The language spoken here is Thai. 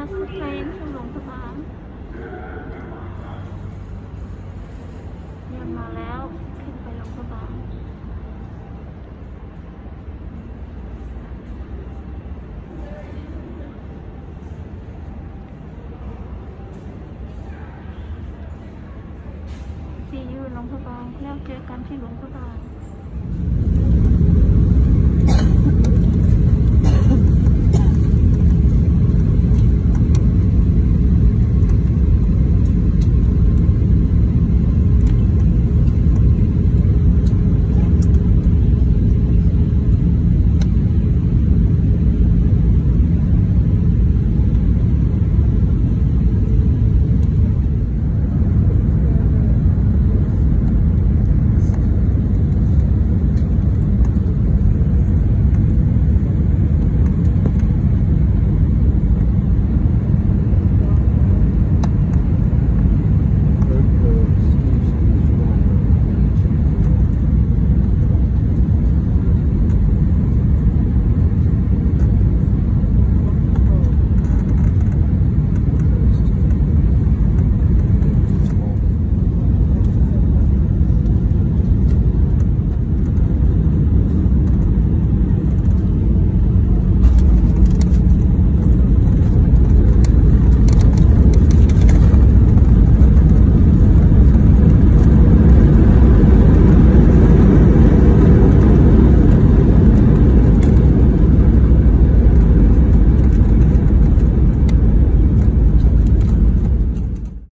Bus train to หลวงพระบางเนี่ยมาแล้วขึ้นไปหลวงพระบางซียูหลวงพระบางแล้วเจอกันที่หลวงพระบาง